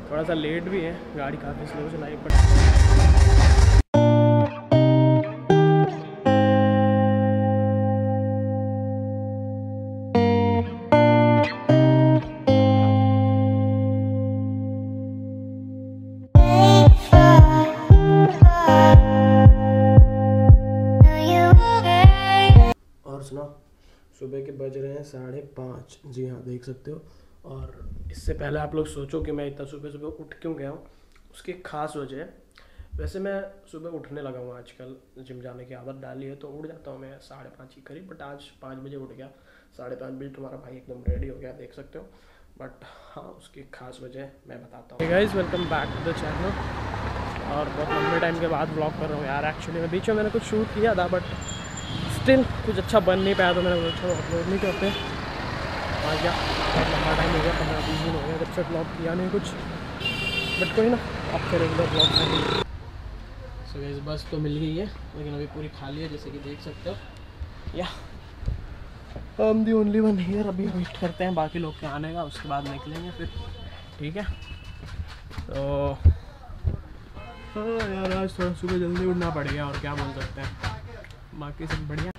थोड़ा सा लेट भी है, गाड़ी काफ़ी स्लो चलाई बट सुबह के बज रहे हैं 5:30। जी हाँ, देख सकते हो। और इससे पहले आप लोग सोचो कि मैं इतना सुबह सुबह उठ क्यों गया हूँ, उसकी खास वजह है। वैसे मैं सुबह उठने लगा हूँ आजकल, जिम जाने की आदत डाली है तो उठ जाता हूँ मैं 5:30 के करीब, बट आज 5 बजे उठ गया। 5:30 बजे तुम्हारा भाई एकदम रेडी हो गया, देख सकते हो। बट हाँ, उसकी खास वजह मैं बताता हूँ। Guys, welcome back to the channel. और बहुत लंबे टाइम के बाद व्लॉग कर रहा हूँ यार। एक्चुअली मैं बीच में मैंने कुछ शूट किया था बट स्टिल कुछ अच्छा बन नहीं पाया, तो मैंने अच्छा अपलोड नहीं करते। आ गया, बहुत लंबा टाइम हो गया, 15-20 दिन हो गया जब से व्लॉग किया नहीं कुछ, बट कोई ना, अब फिर रेगुलर व्लॉग करेंगे। सो गाइस, बस तो मिल गई है लेकिन अभी पूरी खाली है, जैसे कि देख सकते हो। या I am the only one here. अभी वेट करते हैं बाकी लोग के आने का, उसके बाद निकलेंगे फिर, ठीक है। तो हाँ यार, आज थोड़ा सुबह जल्दी उठना पड़ेगा और क्या बोल सकते हैं, बाकी सब बढ़िया।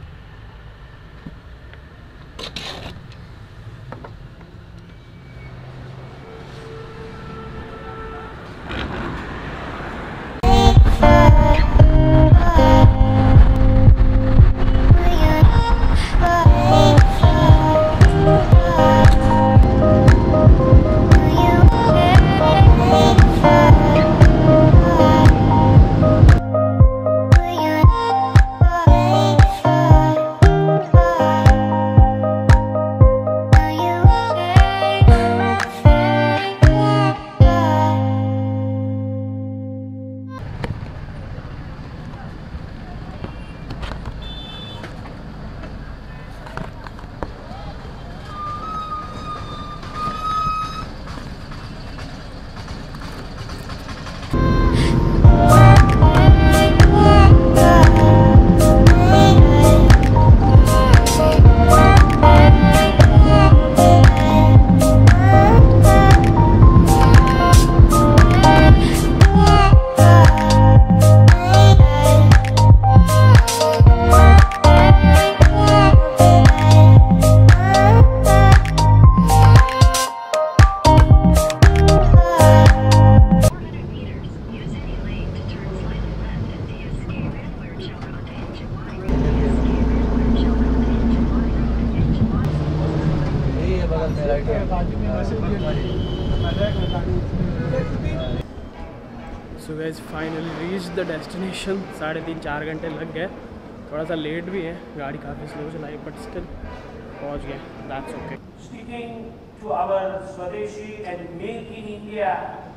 So guys, finally reach the destination. 3.5-4 घंटे लग गए, थोड़ा सा लेट भी है, गाड़ी काफ़ी स्लो चलाई बट स्टिल पहुंच गए। That's okay. Sticking to our Swadeshi and Make in India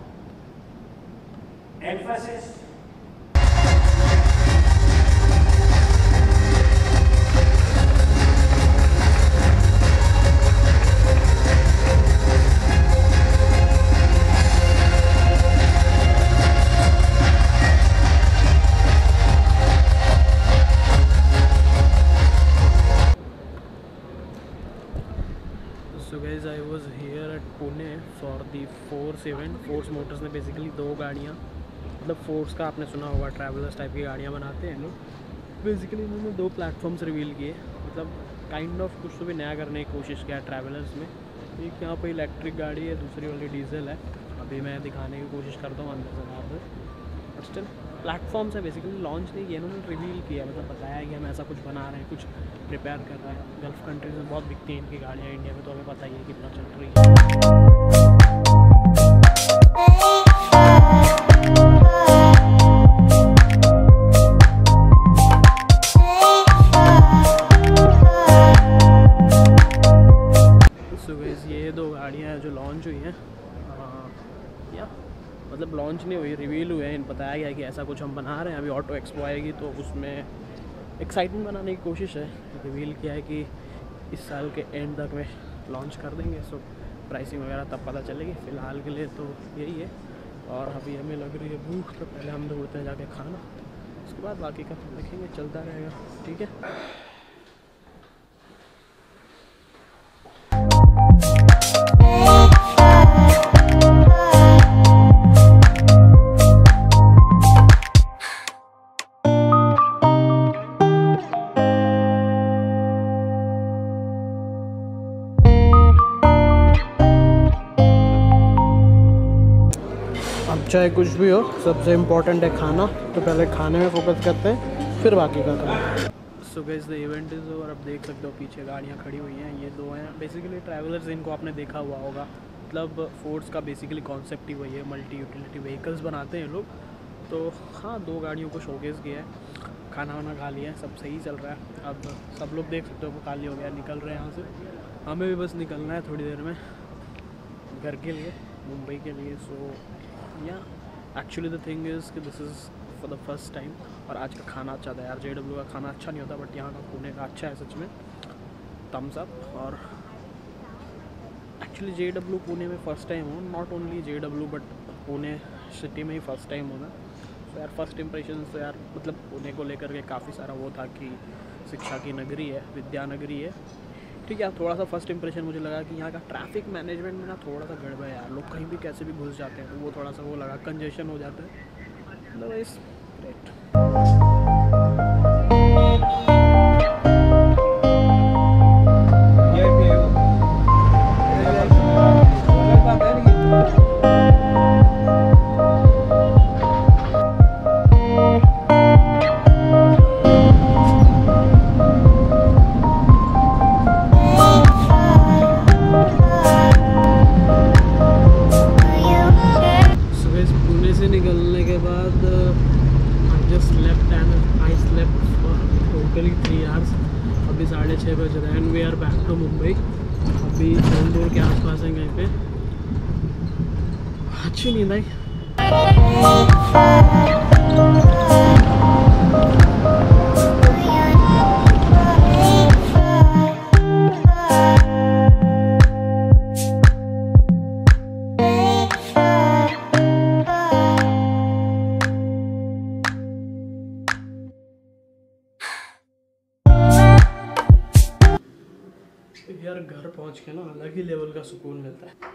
emphasis. So guys, I was here at Pune for the Force event. Force Motors ने बेसिकली 2 गाड़ियाँ, मतलब फोर्स का आपने सुना होगा, ट्रैवलर्स टाइप की गाड़ियाँ बनाते हैं लोग। बेसिकली इन्होंने 2 प्लेटफॉर्म्स रिवील किए, मतलब काइंड ऑफ कुछ तो भी नया करने की कोशिश किया ट्रैवलर्स में। एक यहाँ पे इलेक्ट्रिक गाड़ी है, दूसरी वाली डीजल है। अभी मैं दिखाने की कोशिश करता हूँ अंदर से बाहर से, बट स्टिल प्लेटफॉर्म्स है। बेसिकली लॉन्च नहीं किया इन्होंने, रिवील किया, मतलब बताया कि हम ऐसा कुछ बना रहे हैं, कुछ प्रिपेयर कर रहे हैं। गल्फ़ कंट्रीज में बहुत बिकती हैं इनकी गाड़ियाँ, इंडिया में तो हमें पता ही है कितना चल रही है। ये 2 गाड़ियाँ हैं जो लॉन्च हुई हैं, या मतलब लॉन्च नहीं हुई, रिवील हुए हैं। बताया गया कि ऐसा कुछ हम बना रहे हैं। अभी ऑटो एक्सपो आएगी तो उसमें एक्साइटमेंट बनाने की कोशिश है। रिवील किया है कि इस साल के एंड तक में लॉन्च कर देंगे। सो प्राइसिंग वगैरह तब पता चलेगी। फ़िलहाल के लिए तो यही है। और अभी हमें लग रही है भूख, तो पहले हम ढूंढते हैं जाके खाना, उसके बाद बाकी का देखेंगे, चलता रहेगा, ठीक है। चाहे कुछ भी हो, सबसे इम्पोर्टेंट है खाना, तो पहले खाने में फोकस करते हैं, फिर बाकी का काम। So guys the event is over. अब देख सकते हो पीछे गाड़ियाँ खड़ी हुई हैं, ये दो हैं बेसिकली ट्रैवलर्स, इनको आपने देखा हुआ होगा। मतलब फोर्ड्स का बेसिकली कॉन्सेप्ट ही वही है, मल्टी यूटिलिटी व्हीकल्स बनाते हैं लोग। तो हाँ, दो गाड़ियों को शोकेस किया है, खाना वाना खा लिया है, सब सही चल रहा है। अब सब लोग देख सकते हो खाली हो गया, निकल रहे हैं यहाँ से। हमें भी बस निकलना है थोड़ी देर में घर के लिए, मुंबई के लिए। सो या एक्चुअली द थिंग इज़ कि this is for the first time. और आज का खाना अच्छा था यार, JW का खाना अच्छा नहीं होता, बट यहाँ का पुणे का अच्छा है सच में, थम्स अप। और एक्चुअली JW पुणे में फ़र्स्ट टाइम हो, not only JW but Pune city में ही फ़र्स्ट टाइम होना। तो यार फर्स्ट इंप्रेशन तो यार मतलब पुणे को लेकर के काफ़ी सारा वो था कि शिक्षा की नगरी है, विद्या नगरी है, ठीक है। थोड़ा सा फर्स्ट इंप्रेशन मुझे लगा कि यहाँ का ट्रैफिक मैनेजमेंट में ना थोड़ा सा गड़बड़ है यार, लोग कहीं भी कैसे भी घुस जाते हैं, तो वो थोड़ा सा वो लगा, कंजेशन हो जाता है। Otherwise great. निकलने के बाद just left and I slept for totally 3 hours. अभी 6:30 बज रहे हैं and we are back to Mumbai. अभी चंदूर के आसपास हैं कहीं पे। अच्छी नींद आई। यार घर पहुंच के ना अलग ही लेवल का सुकून मिलता है।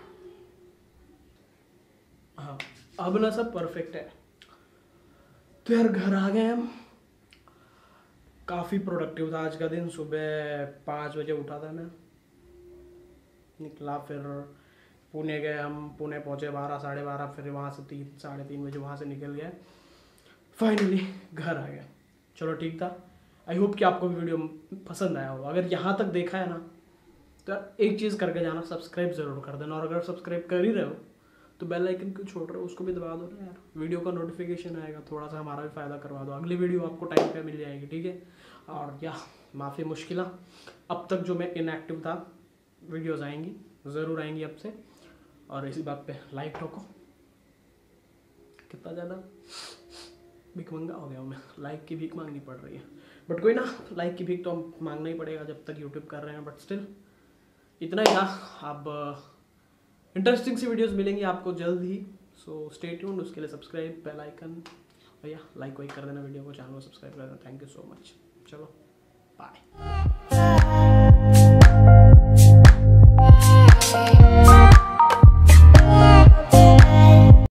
हाँ, अब ना सब परफेक्ट है। तो यार घर आ गए हम। काफ़ी प्रोडक्टिव था आज का दिन। सुबह 5 बजे उठा था मैं, निकला, फिर पुणे गए हम। पुणे पहुंचे 12 साढ़े 12, फिर वहाँ से 3 साढ़े 3 बजे वहाँ से निकल गए। फाइनली घर आ गया। चलो ठीक था। आई होप कि आपको वीडियो पसंद आया हो। अगर यहाँ तक देखा है ना, तो यार एक चीज़ करके जाना, सब्सक्राइब ज़रूर कर देना। और अगर सब्सक्राइब कर ही रहे हो तो बेल आइकन क्यों छोड़ रहे हो, उसको भी दबा दो ना यार। वीडियो का नोटिफिकेशन आएगा, थोड़ा सा हमारा भी फ़ायदा करवा दो। अगली वीडियो आपको टाइम पे मिल जाएगी, ठीक है। और या माफ़ी मुश्किल, अब तक जो मैं इनएक्टिव था, वीडियोज़ आएंगी, ज़रूर आएंगी अब से। और इसी बात पे लाइक ठोको। कितना ज़्यादा भिखमंगा हो गया हूँ मैं, लाइक की भीख मांगनी पड़ रही है। बट कोई ना, लाइक की भीख तो मांगना ही पड़ेगा जब तक यूट्यूब कर रहे हैं। बट स्टिल इतना ही था। अब इंटरेस्टिंग सी वीडियोस मिलेंगी आपको जल्द ही। So stay tuned. उसके लिए सब्सक्राइब, बेल आइकन, भैया लाइक वाइक कर देना वीडियो को, चैनल को सब्सक्राइब कर देना। Thank you so much. चलो बाय।